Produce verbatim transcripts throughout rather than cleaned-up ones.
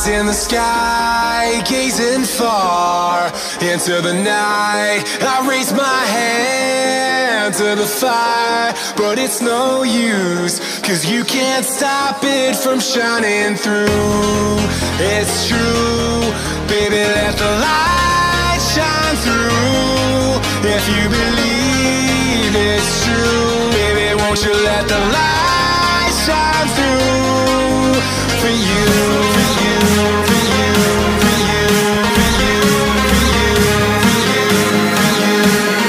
In the sky, gazing far into the night, I raise my hand to the fire, but it's no use, cause you can't stop it from shining through. It's true, baby, let the light shine through. If you believe it's true, baby, won't you let the light shine through for you, for you, for you, for you, for you, for you, for you, for you,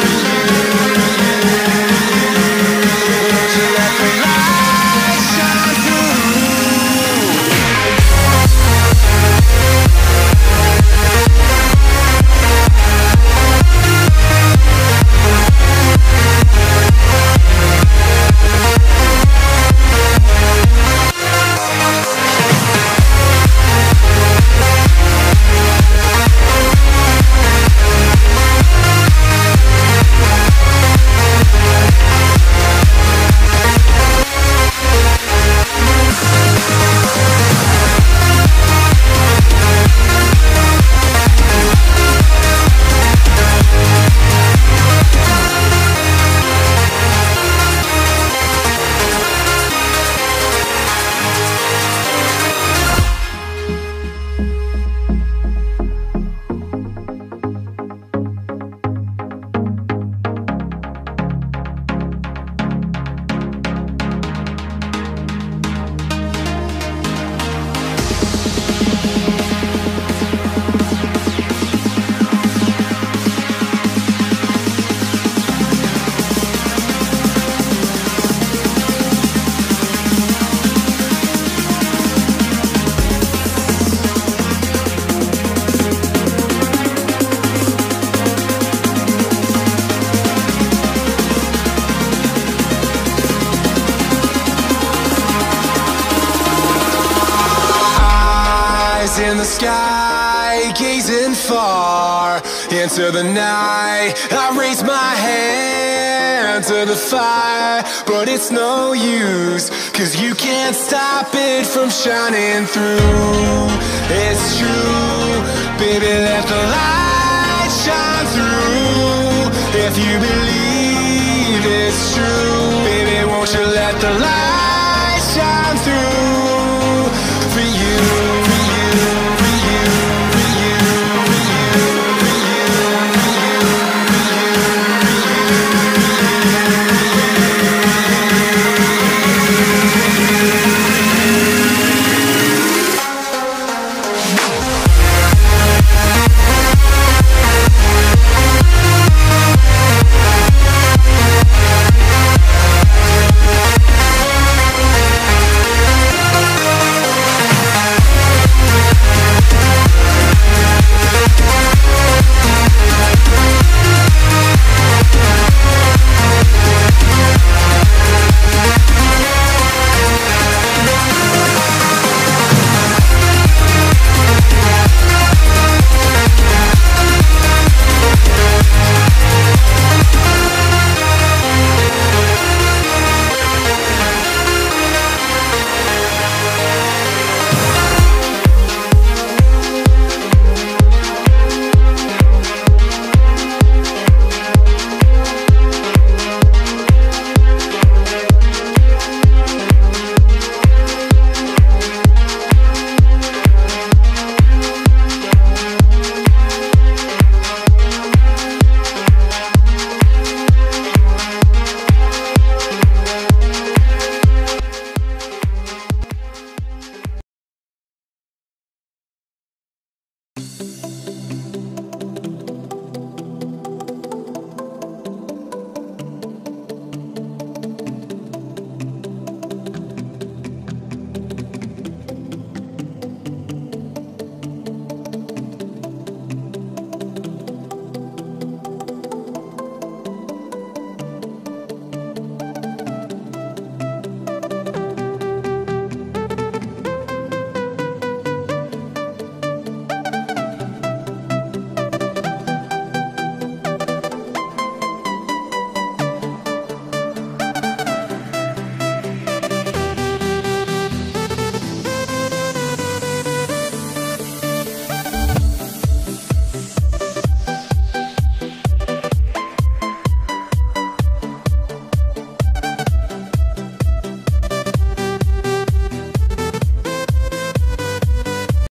won't you let the light shine in the sky, gazing far into the night, I raise my hand to the fire, but it's no use, cause you can't stop it from shining through. It's true, baby, let the light shine through. If you believe it's true,